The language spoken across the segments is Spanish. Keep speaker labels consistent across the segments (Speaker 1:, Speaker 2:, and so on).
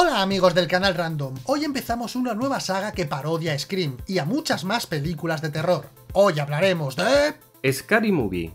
Speaker 1: Hola amigos del canal Random, hoy empezamos una nueva saga que parodia a Scream y a muchas más películas de terror. Hoy hablaremos de...
Speaker 2: Scary Movie.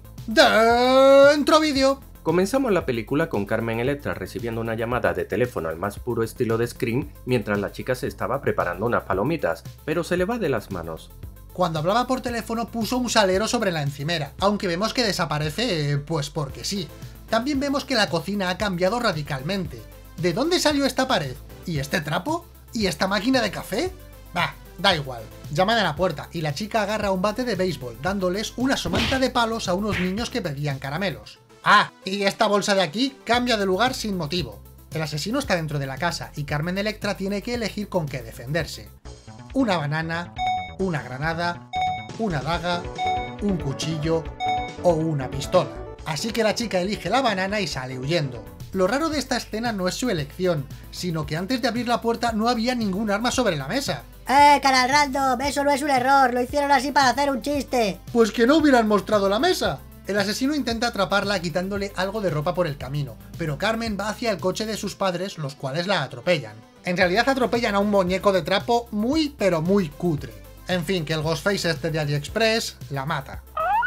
Speaker 1: Dentro vídeo.
Speaker 2: Comenzamos la película con Carmen Electra recibiendo una llamada de teléfono al más puro estilo de Scream mientras la chica se estaba preparando unas palomitas, pero se le va de las manos.
Speaker 1: Cuando hablaba por teléfono puso un salero sobre la encimera, aunque vemos que desaparece pues porque sí. También vemos que la cocina ha cambiado radicalmente. ¿De dónde salió esta pared? ¿Y este trapo? ¿Y esta máquina de café? Bah, da igual. Llaman a la puerta y la chica agarra un bate de béisbol, dándoles una somanta de palos a unos niños que pedían caramelos. Ah, y esta bolsa de aquí cambia de lugar sin motivo. El asesino está dentro de la casa y Carmen Electra tiene que elegir con qué defenderse. Una banana, una granada, una daga, un cuchillo o una pistola. Así que la chica elige la banana y sale huyendo. Lo raro de esta escena no es su elección, sino que antes de abrir la puerta no había ningún arma sobre la mesa.
Speaker 3: Canal Random, eso no es un error, lo hicieron así para hacer un chiste.
Speaker 1: Pues que no hubieran mostrado la mesa. El asesino intenta atraparla quitándole algo de ropa por el camino, pero Carmen va hacia el coche de sus padres, los cuales la atropellan. En realidad atropellan a un muñeco de trapo muy pero muy cutre. En fin, que el Ghostface este de AliExpress la mata.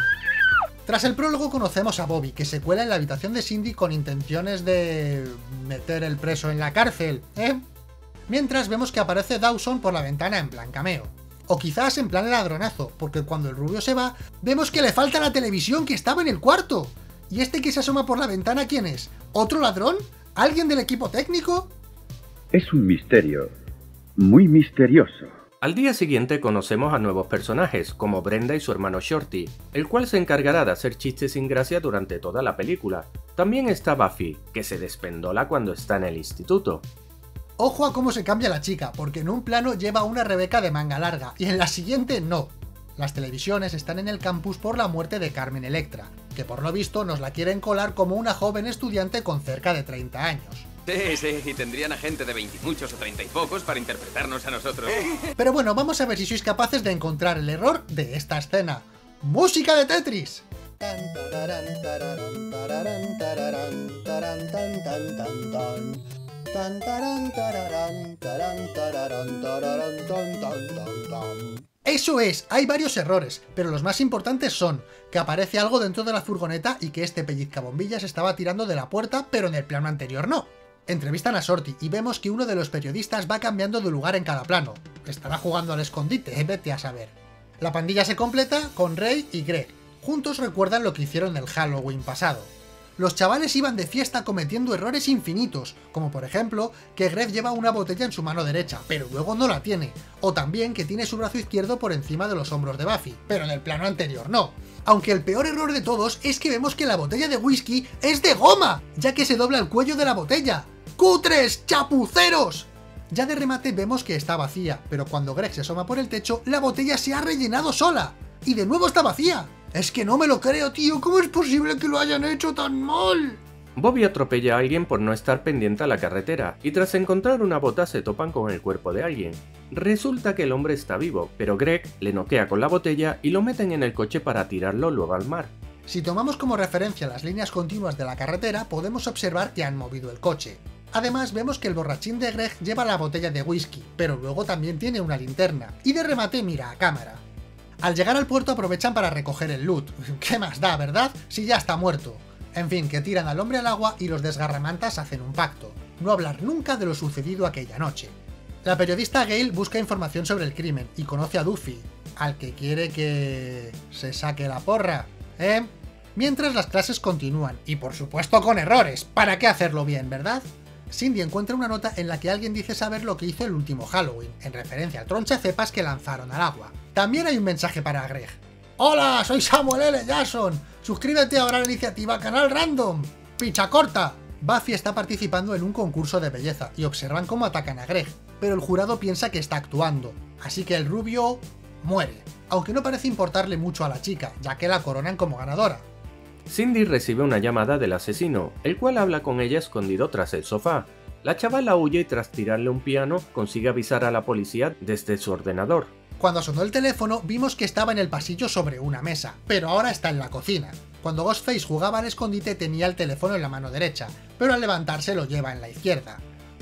Speaker 1: Tras el prólogo conocemos a Bobby, que se cuela en la habitación de Cindy con intenciones de... meter el preso en la cárcel, ¿eh? Mientras vemos que aparece Dawson por la ventana en plan cameo. O quizás en plan ladronazo, porque cuando el rubio se va, vemos que le falta la televisión que estaba en el cuarto. ¿Y este que se asoma por la ventana quién es? ¿Otro ladrón? ¿Alguien del equipo técnico?
Speaker 4: Es un misterio, muy misterioso.
Speaker 2: Al día siguiente conocemos a nuevos personajes, como Brenda y su hermano Shorty, el cual se encargará de hacer chistes sin gracia durante toda la película. También está Buffy, que se despendola cuando está en el instituto.
Speaker 1: Ojo a cómo se cambia la chica, porque en un plano lleva una Rebeca de manga larga, y en la siguiente no. Las televisiones están en el campus por la muerte de Carmen Electra, que por lo visto nos la quieren colar como una joven estudiante con cerca de 30 años.
Speaker 5: Sí, y tendrían a gente de 20 y muchos o 30 y pocos para interpretarnos a nosotros.
Speaker 1: Pero bueno, vamos a ver si sois capaces de encontrar el error de esta escena. ¡Música de Tetris! Eso es, hay varios errores, pero los más importantes son que aparece algo dentro de la furgoneta y que este pellizcabombillas estaba tirando de la puerta, pero en el plano anterior no. Entrevistan a Shorty y vemos que uno de los periodistas va cambiando de lugar en cada plano. Estará jugando al escondite, vete a saber. La pandilla se completa con Ray y Greg. Juntos recuerdan lo que hicieron el Halloween pasado. Los chavales iban de fiesta cometiendo errores infinitos, como por ejemplo que Greg lleva una botella en su mano derecha, pero luego no la tiene, o también que tiene su brazo izquierdo por encima de los hombros de Buffy, pero en el plano anterior no. Aunque el peor error de todos es que vemos que la botella de whisky es de goma, ya que se dobla el cuello de la botella. ¡Cutres! ¡Chapuceros! Ya de remate vemos que está vacía, pero cuando Greg se asoma por el techo, la botella se ha rellenado sola. ¡Y de nuevo está vacía! Es que no me lo creo, tío. ¿Cómo es posible que lo hayan hecho tan mal?
Speaker 2: Bobby atropella a alguien por no estar pendiente a la carretera, y tras encontrar una bota se topan con el cuerpo de alguien. Resulta que el hombre está vivo, pero Greg le noquea con la botella y lo meten en el coche para tirarlo luego al mar.
Speaker 1: Si tomamos como referencia las líneas continuas de la carretera, podemos observar que han movido el coche. Además, vemos que el borrachín de Greg lleva la botella de whisky, pero luego también tiene una linterna, y de remate mira a cámara. Al llegar al puerto aprovechan para recoger el loot. ¿Qué más da, verdad? Si ya está muerto. En fin, que tiran al hombre al agua y los desgarramantas hacen un pacto. No hablar nunca de lo sucedido aquella noche. La periodista Gail busca información sobre el crimen y conoce a Duffy, al que quiere que... se saque la porra, ¿eh? Mientras las clases continúan, y por supuesto con errores. ¿Para qué hacerlo bien, verdad? Cindy encuentra una nota en la que alguien dice saber lo que hizo el último Halloween, en referencia al tronchacepas que lanzaron al agua. También hay un mensaje para Greg. ¡Hola! Soy Samuel L. Jackson. Suscríbete ahora a la iniciativa Canal Random. ¡Picha corta! Buffy está participando en un concurso de belleza y observan cómo atacan a Greg, pero el jurado piensa que está actuando, así que el rubio muere, aunque no parece importarle mucho a la chica, ya que la coronan como ganadora.
Speaker 2: Cindy recibe una llamada del asesino, el cual habla con ella escondido tras el sofá. La chavala huye y tras tirarle un piano consigue avisar a la policía desde su ordenador.
Speaker 1: Cuando sonó el teléfono vimos que estaba en el pasillo sobre una mesa, pero ahora está en la cocina. Cuando Ghostface jugaba al escondite tenía el teléfono en la mano derecha, pero al levantarse lo lleva en la izquierda.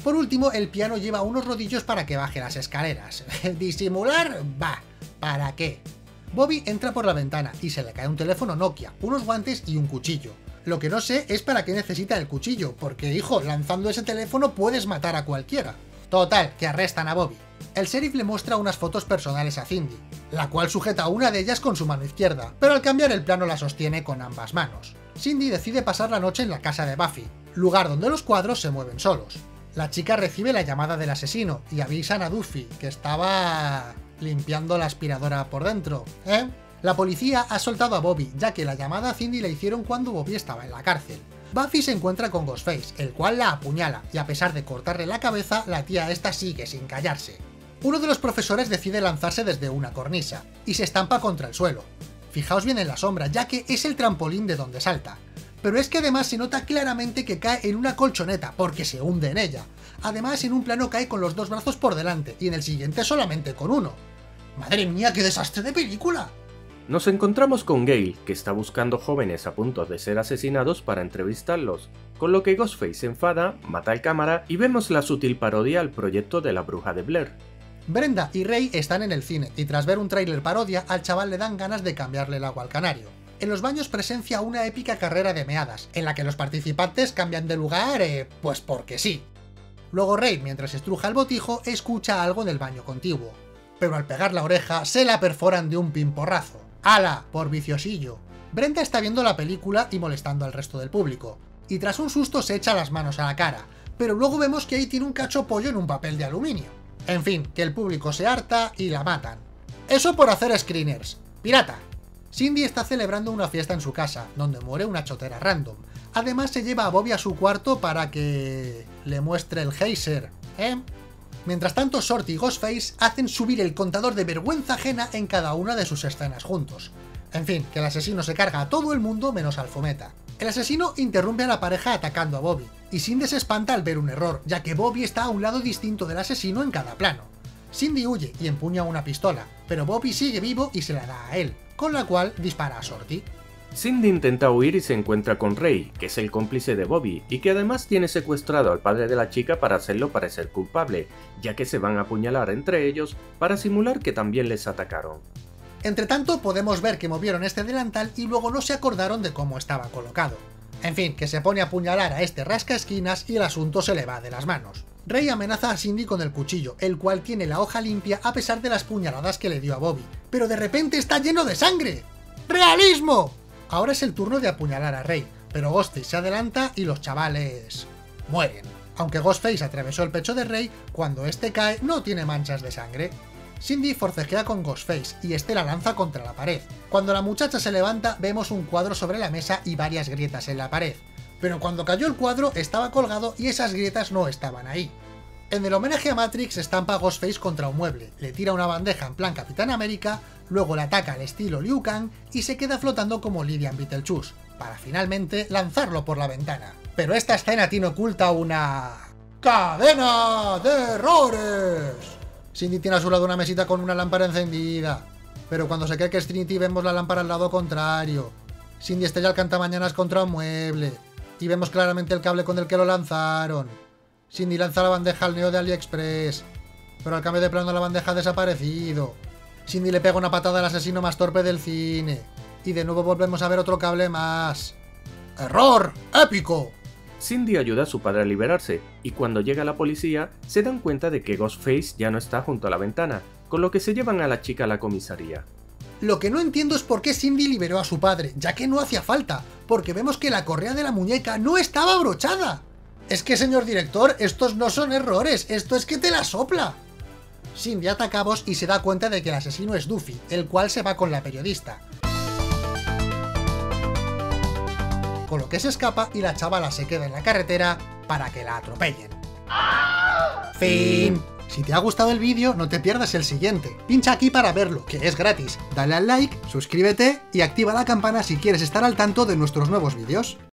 Speaker 1: Por último, el piano lleva unos rodillos para que baje las escaleras. ¿Disimular? Bah, ¿para qué? Bobby entra por la ventana y se le cae un teléfono Nokia, unos guantes y un cuchillo. Lo que no sé es para qué necesita el cuchillo, porque hijo, lanzando ese teléfono puedes matar a cualquiera. Total, que arrestan a Bobby. El sheriff le muestra unas fotos personales a Cindy, la cual sujeta una de ellas con su mano izquierda, pero al cambiar el plano la sostiene con ambas manos. Cindy decide pasar la noche en la casa de Buffy, lugar donde los cuadros se mueven solos. La chica recibe la llamada del asesino y avisan a Duffy, que estaba limpiando la aspiradora por dentro, ¿eh? La policía ha soltado a Bobby, ya que la llamada a Cindy la hicieron cuando Bobby estaba en la cárcel. Buffy se encuentra con Ghostface, el cual la apuñala, y a pesar de cortarle la cabeza, la tía esta sigue sin callarse. Uno de los profesores decide lanzarse desde una cornisa, y se estampa contra el suelo. Fijaos bien en la sombra, ya que es el trampolín de donde salta. Pero es que además se nota claramente que cae en una colchoneta, porque se hunde en ella. Además, en un plano cae con los dos brazos por delante, y en el siguiente solamente con uno. ¡Madre mía, qué desastre de película!
Speaker 2: Nos encontramos con Gale, que está buscando jóvenes a punto de ser asesinados para entrevistarlos, con lo que Ghostface se enfada, mata al cámara y vemos la sutil parodia al proyecto de la bruja de Blair.
Speaker 1: Brenda y Ray están en el cine, y tras ver un tráiler parodia, al chaval le dan ganas de cambiarle el agua al canario. En los baños presencia una épica carrera de meadas, en la que los participantes cambian de lugar, pues porque sí. Luego Ray, mientras estruja el botijo, escucha algo en el baño contiguo, pero al pegar la oreja se la perforan de un pimporrazo. ¡Hala! Por viciosillo. Brenda está viendo la película y molestando al resto del público, y tras un susto se echa las manos a la cara, pero luego vemos que ahí tiene un cacho pollo en un papel de aluminio. En fin, que el público se harta y la matan. Eso por hacer screeners. ¡Pirata! Cindy está celebrando una fiesta en su casa, donde muere una chotera random. Además se lleva a Bobby a su cuarto para que le muestre el geyser, ¿eh? Mientras tanto, Shorty y Ghostface hacen subir el contador de vergüenza ajena en cada una de sus escenas juntos. En fin, que el asesino se carga a todo el mundo menos al fumeta. El asesino interrumpe a la pareja atacando a Bobby, y Cindy se espanta al ver un error, ya que Bobby está a un lado distinto del asesino en cada plano. Cindy huye y empuña una pistola, pero Bobby sigue vivo y se la da a él, con la cual dispara a Shorty.
Speaker 2: Cindy intenta huir y se encuentra con Ray, que es el cómplice de Bobby, y que además tiene secuestrado al padre de la chica para hacerlo parecer culpable, ya que se van a apuñalar entre ellos para simular que también les atacaron.
Speaker 1: Entretanto, podemos ver que movieron este delantal y luego no se acordaron de cómo estaba colocado. En fin, que se pone a apuñalar a este rascaesquinas y el asunto se le va de las manos. Ray amenaza a Cindy con el cuchillo, el cual tiene la hoja limpia a pesar de las puñaladas que le dio a Bobby, pero de repente está lleno de sangre. ¡Realismo! Ahora es el turno de apuñalar a Ray, pero Ghostface se adelanta y los chavales mueren. Aunque Ghostface atravesó el pecho de Ray, cuando este cae no tiene manchas de sangre. Cindy forcejea con Ghostface y este la lanza contra la pared. Cuando la muchacha se levanta vemos un cuadro sobre la mesa y varias grietas en la pared. Pero cuando cayó el cuadro estaba colgado y esas grietas no estaban ahí. En el homenaje a Matrix estampa a Ghostface contra un mueble, le tira una bandeja en plan Capitán América, luego le ataca al estilo Liu Kang y se queda flotando como Lillian Beetlejuice, para finalmente lanzarlo por la ventana. Pero esta escena tiene oculta una... ¡cadena de errores! Cindy tiene a su lado una mesita con una lámpara encendida, pero cuando se cree que es Trinity vemos la lámpara al lado contrario. Cindy estrella el cantamañanas contra un mueble, y vemos claramente el cable con el que lo lanzaron. Cindy lanza la bandeja al Neo de AliExpress, pero al cambio de plano la bandeja ha desaparecido. Cindy le pega una patada al asesino más torpe del cine, y de nuevo volvemos a ver otro cable más. ¡Error épico!
Speaker 2: Cindy ayuda a su padre a liberarse, y cuando llega la policía, se dan cuenta de que Ghostface ya no está junto a la ventana, con lo que se llevan a la chica a la comisaría.
Speaker 1: Lo que no entiendo es por qué Cindy liberó a su padre, ya que no hacía falta, porque vemos que la correa de la muñeca no estaba abrochada. Es que, señor director, estos no son errores, esto es que te la sopla. Cindy ataca a Boss y se da cuenta de que el asesino es Duffy, el cual se va con la periodista. Con lo que se escapa y la chavala se queda en la carretera para que la atropellen. Fin. Si te ha gustado el vídeo, no te pierdas el siguiente. Pincha aquí para verlo, que es gratis. Dale al like, suscríbete y activa la campana si quieres estar al tanto de nuestros nuevos vídeos.